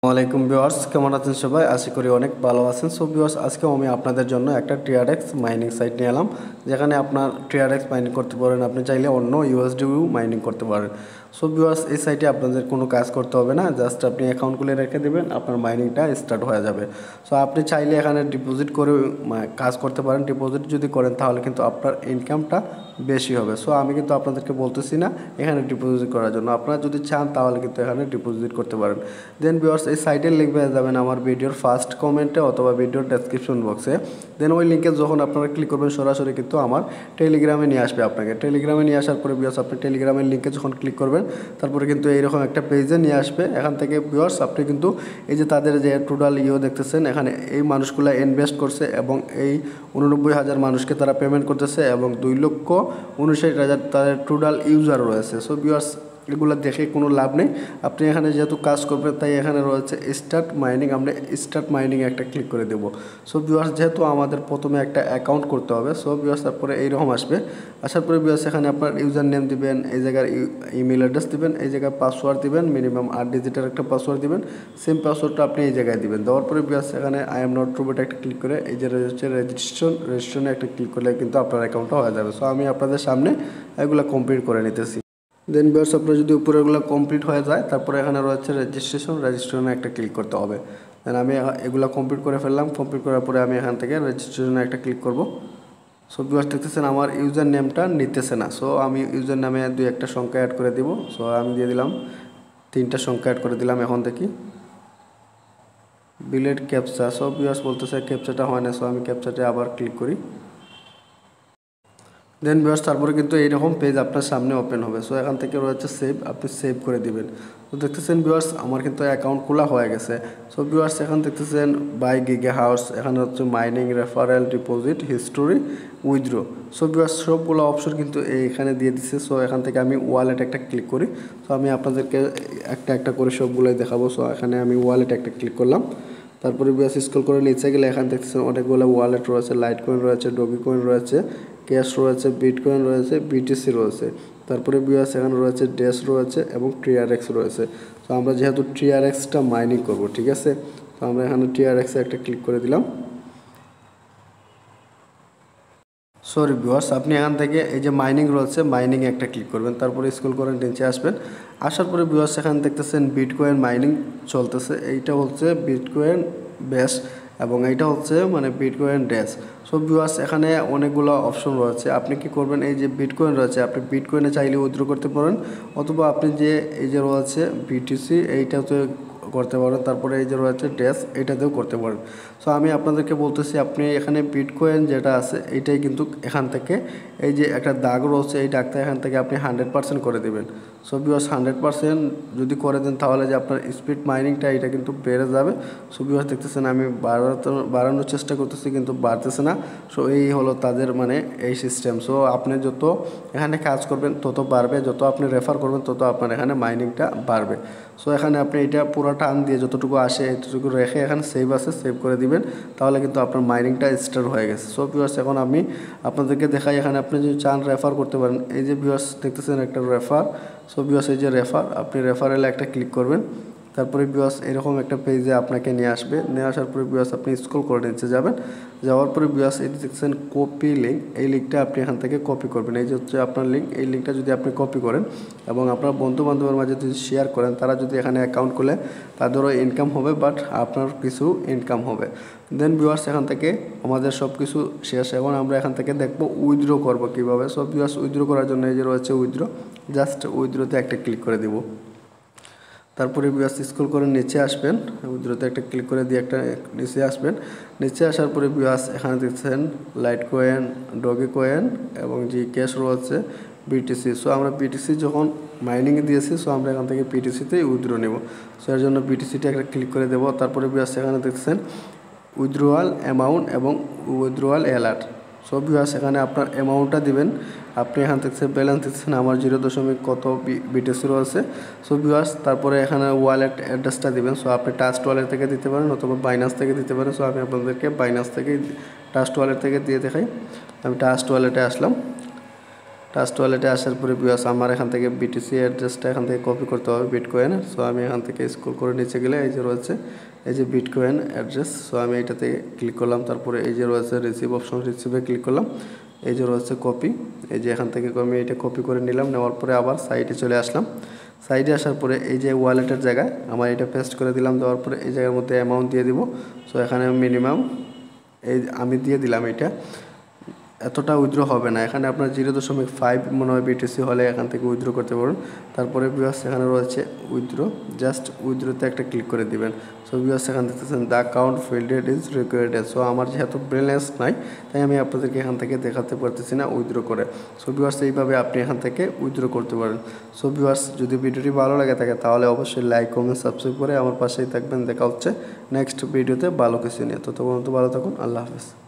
ওয়ালাইকুম ভিউয়ার্স, কেমন আছেন সবাই? আশা করি অনেক ভালো আছেন। সো ভিউয়ার্স, আজকে আমি আপনাদের জন্য একটা টিআরএক্স মাইনিং সাইট নিয়ে এলাম, যেখানে আপনার টিআরএক্স মাইনিং করতে পারেন। আপনি চাইলে অন্য ইউএসডিও মাইনিং করতে পারেন। সো ভিউয়ার্স, এই সাইটে আপনাদের কোনো কাজ করতে হবে না, জাস্ট আপনি অ্যাকাউন্ট খুলে রেখে দেবেন, আপনার মাইনিংটা স্টার্ট হয়ে যাবে। সো আপনি চাইলে এখানে ডিপোজিট করে কাজ করতে পারেন। ডিপোজিট যদি করেন তাহলে কিন্তু আপনার ইনকামটা বেশি হবে। সো আমি কিন্তু আপনাদেরকে বলতেছি না এখানে ডিপোজিট করার জন্য, আপনারা যদি চান তাহলে কিন্তু এখানে ডিপোজিট করতে পারেন। দেন ভিউয়ার্স, এই সাইটের লিঙ্ক পেয়ে যাবেন আমার ভিডিওর ফার্স্ট কমেন্টে অথবা ভিডিওর ডেসক্রিপশন বক্সে। দেন ওই লিঙ্কে যখন আপনারা ক্লিক করবেন সরাসরি কিন্তু আমার টেলিগ্রামে নিয়ে আসবে আপনাকে। টেলিগ্রামে নিয়ে আসার পরে ভিউয়ার্স, আপনি টেলিগ্রামের লিঙ্কে যখন ক্লিক করবেন তারপরে কিন্তু এইরকম একটা পেজে নিয়ে আসবে। এখান থেকে ভিউয়ার্স আপনি কিন্তু এই যে তাদের যে টোটাল দেখতেছেন, এখানে এই মানুষগুলো ইনভেস্ট করছে এবং এই 89,000 মানুষকে তারা পেমেন্ট করতেছে এবং 2,59,000 তাদের টোটাল ইউজার রয়েছে। সো ভিউয়ার্স, এগুলো দেখে কোনো লাভ নেই। আপনি এখানে যেহেতু কাজ করবেন তাই এখানে রয়েছে স্টার্ট মাইনিং, আমরা স্টার্ট মাইনিং একটা ক্লিক করে দেবো। সো ভিউয়ার্স, যেহেতু আমাদের প্রথমে একটা অ্যাকাউন্ট করতে হবে, সো ভিউয়ার্স তারপরে এইরকম আসবে। আসার পরে ভিউয়ার্স এখানে আপনার ইউজার নেম দিবেন, এই জায়গার ইমেল অ্যাড্রেস দিবেন, এই জায়গায় পাসওয়ার্ড দিবেন, মিনিমাম 8 ডিজিটের একটা পাসওয়ার্ড দিবেন। সেম পাসওয়ার্ডটা আপনি এই জায়গায় দিবেন। দেওয়ার পরে ভিউয়ার্স এখানে আই এম নট রোবট একটা ক্লিক করে এই যে রেজিস্ট্রেশনে একটা ক্লিক করলে কিন্তু আপনার অ্যাকাউন্টটা হয়ে যাবে। সো আমি আপনাদের সামনে এগুলো কমপ্লিট করে নিতেছি। দেন ভিউয়ার্স, আপনার যদি উপরেগুলো কমপ্লিট হয়ে যায় তারপরে এখানে রয়েছে রেজিস্ট্রেশনে একটা ক্লিক করতে হবে। দেন আমি এগুলো কমপ্লিট করে ফেললাম। কমপ্লিট করার পরে আমি এখান থেকে রেজিস্ট্রেশনে একটা ক্লিক করব। সো ভিউয়ার্স দেখতেছেন আমার ইউজার নেমটা নিতেছে না। সো আমি ইউজার নামে 2-1টা সংখ্যা অ্যাড করে দিব। সো আমি দিয়ে দিলাম 3টা সংখ্যা অ্যাড করে দিলাম। এখন দেখি বিলেট ক্যাপচা। সো ভিউয়ার্স বলতেছে ক্যাপচাটা হয় না। সো আমি ক্যাপচাটে আবার ক্লিক করি। দেন ভিউয়ার্স তারপরে কিন্তু এইরকম পেজ আপনার সামনে ওপেন হবে। সো এখান থেকে রয়েছে সেভ, আপনি সেভ করে দিবেন। তো দেখতেছেন ভিউয়ার্স আমার কিন্তু অ্যাকাউন্ট খোলা হয়ে গেছে। সো ভিউয়ার্স এখন দেখতেছেন বাই গিগা হাউস, এখানে হচ্ছে mining, referral, deposit, history, withdraw. So viewers সবগুলো অপশন কিন্তু এখানে দিয়ে দিচ্ছে। সো এখান থেকে আমি ওয়ালেট একটা ক্লিক করি। সো আমি আপনাদেরকে একটা একটা করে সবগুলোই দেখাবো। সো এখানে আমি ওয়ালেট একটা ক্লিক করলাম। তারপরে ভিউয়ার্স স্ক্রল করে নিচে গেলে এখানে দেখতেছেন অনেকগুলো ওয়ালেট রয়েছে, লাইট কয়েন রয়েছে, ডগি কয়েন রয়েছে, ক্যাশ রয়েছে, বিটকয়েন রয়েছে, বিটিসি রয়েছে। তারপরে ভিউয়ার্স এখানে রয়েছে ডেস রয়েছে এবং টিআরএক্স রয়েছে। তো আমরা যেহেতু টিআরএক্সটা মাইনিং করব, ঠিক আছে, তো আমরা এখানে টিআরএক্সে একটা ক্লিক করে দিলাম। সরি ভিউয়ার্স, আপনি এখান থেকে এই যে মাইনিং রয়েছে মাইনিংয়ে একটা ক্লিক করবেন। তারপরে স্ক্রল করে নিচে আসবেন। আসার পরে ভিউয়ার্স এখানে দেখতেছেন বিটকয়েন মাইনিং চলতেছে। এইটা হচ্ছে বিটকয়েন বেস এবং এইটা হচ্ছে মানে বিটকয়েন ড্যাশ। সো ভিউয়ার্স এখানে অনেকগুলো অপশন রয়েছে। আপনি কি করবেন, এই যে বিটকয়েন রয়েছে আপনি বিটকয়েনে চাইলে উইথড্র করতে পারেন, অথবা আপনি যে এই যে রয়েছে বিটিসি এইটাতে করতে পারেন। তারপরে এই যে রয়েছে ড্যাশ এটাতেও করতে পারেন। সো আমি আপনাদেরকে বলতেছি আপনি এখানে বিটকয়েন যেটা আছে এইটাই কিন্তু এখান থেকে এই যে একটা দাগ রয়েছে এই দাগটা এখান থেকে আপনি 100% করে দেবেন। সো ভিউয়ার্স 100% যদি করে দেন তাহলে যে আপনার স্পিড মাইনিংটা এটা কিন্তু বেড়ে যাবে। সো ভিউয়ার্স দেখতেছেন আমি বাড়ানোর চেষ্টা করতেছি কিন্তু বাড়তেছে না। সো এই হলো তাদের মানে এই সিস্টেম। সো আপনি যত এখানে কাজ করবেন তত বাড়বে, যত আপনি রেফার করবেন তত আপনার এখানে মাইনিংটা বাড়বে। সো এখানে আপনি এটা পুরো টান দিয়ে যতটুকু আসে এতটুকু রেখে এখানে সেভ আছে সেভ করে দিবেন, তাহলে কিন্তু আপনার মাইনিংটা স্টার্ট হয়ে গেছে। সো ভিউয়ার্স এখন আমি আপনাদেরকে দেখাই, এখানে আপনি যদি চান রেফার করতে পারেন। এই যে ভিউয়ার্স দেখতেছেন একটা রেফার। সো ভিউয়ার্স এই যে রেফার, আপনি রেফারেলে একটা ক্লিক করবেন। তারপরে ভিউয়ার্স এরকম একটা পেজে আপনাকে নিয়ে আসবে। নিয়ে আসার পরে ভিউয়ার্স আপনি স্ক্রল করে নিচে যাবেন। যাওয়ার পরে ভিউয়ার্স এই দেখছেন কপি লিঙ্ক, এই লিঙ্কটা আপনি এখান থেকে কপি করবেন। এই যে হচ্ছে আপনার লিঙ্ক, এই লিঙ্কটা যদি আপনি কপি করেন এবং আপনার বন্ধু বান্ধবের মাঝে যদি শেয়ার করেন, তারা যদি এখানে অ্যাকাউন্ট খুলে তাদেরও ইনকাম হবে, বাট আপনার কিছু ইনকাম হবে। দেন ভিউয়ার্স এখান থেকে আমাদের সব কিছু শেষ। এখন আমরা এখান থেকে দেখব উইথড্র করব কীভাবে। সব ভিউয়ার্স উইথড্র করার জন্য এই যে রয়েছে উইথড্র, জাস্ট উইথড্রতে একটা ক্লিক করে দিব। তারপরে ভিউয়ার্স স্ক্রল করে নিচে আসবেন, উইথড্রতে একটা ক্লিক করে দিয়ে একটা নিচে আসবেন। নিচে আসার পরে ভিউয়ার্স এখানে দেখছেন লাইট কয়েন, ডগি কয়েন এবং যে ক্যাশ রয়েছে বিটিসি। সো আমরা বিটিসি যখন মাইনিংয়ে দিয়েছি, সো আমরা এখান থেকে বিটিসিতেই উইথড্র নেব। সো এর জন্য বিটিসিটা একটা ক্লিক করে দেবো। তারপরে ভিউয়ার্স এখানে দেখছেন উইথড্রোয়াল অ্যামাউন্ট এবং উইথড্রোয়াল অ্যালার্ট। সো ভিউয়ার্স এখানে আপনার অ্যামাউন্টটা দিবেন। আপনি এখান থেকে ব্যালেন্স দিচ্ছেন, আমার 0 কত বিটিসি রয়েছে। সো ভিউয়ার্স তারপরে এখানে ওয়ালেট অ্যাড্রেসটা দিবেন। সো আপনি ট্রাস্ট ওয়ালেট থেকে দিতে পারেন অথবা বাইনান্স থেকে দিতে পারেন। সো আমি আপনাদেরকে বাইনান্স থেকে ট্রাস্ট ওয়ালেট থেকে দিয়ে দেখাই। আমি ট্রাস্ট ওয়ালেটে আসলাম। ট্রাস্ট ওয়ালেটে আসার পরে ভিউয়ার্স আমার এখান থেকে বিটিসি অ্যাড্রেসটা এখান থেকে কপি করতে হবে বিটকয়েনের। সো আমি এখান থেকে স্ক্রল করে নিচে গেলে এই যে রয়েছে এই যে বিটকয়েন অ্যাড্রেস। সো আমি এটাতে ক্লিক করলাম, তারপরে এই যে রয়েছে রিসিভ অপশন, রিসিভে ক্লিক করলাম। এই যে রয়েছে কপি, এই যে এখান থেকে আমি এটা কপি করে নিলাম। নেওয়ার পরে আবার সাইডে চলে আসলাম। সাইডে আসার পরে এই যে ওয়ালেটের জায়গায় আমার এটা পেস্ট করে দিলাম। দেওয়ার পরে এই জায়গার মধ্যে অ্যামাউন্ট দিয়ে দিব। সো এখানে মিনিমাম এই আমি দিয়ে দিলাম, এটা এতটা উইথড্র হবে না, এখানে আপনার 0.5 মনে হয় বিটিসি হলে এখান থেকে উইথড্র করতে পারবেন। তারপরে ভিউয়ার্স এখানে রয়েছে উইথড্র, জাস্ট উইথড্রোতে একটা ক্লিক করে দিবেন। সো ভিউয়ার্স এখানে দেখতেছেন the account fielded is requireded. So আমার যেহেতু ব্যালেন্স নাই তাই আমি আপনাদেরকে এখান থেকে দেখাতে পারতেছি না উইথড্র করে। সো ভিউয়ার্স এইভাবে আপনি এখান থেকে উইথড্র করতে পারেন। সো ভিউয়ার্স যদি ভিডিওটি ভালো লাগে থাকে তাহলে অবশ্যই লাইক কমেন্ট সাবস্ক্রাইব করে আমার পাশেই থাকবেন। দেখা হচ্ছে নেক্সট ভিডিওতে ভালো কিছু নিয়ে। ততক্ষণ ভালো থাকুন, আল্লাহ হাফেজ।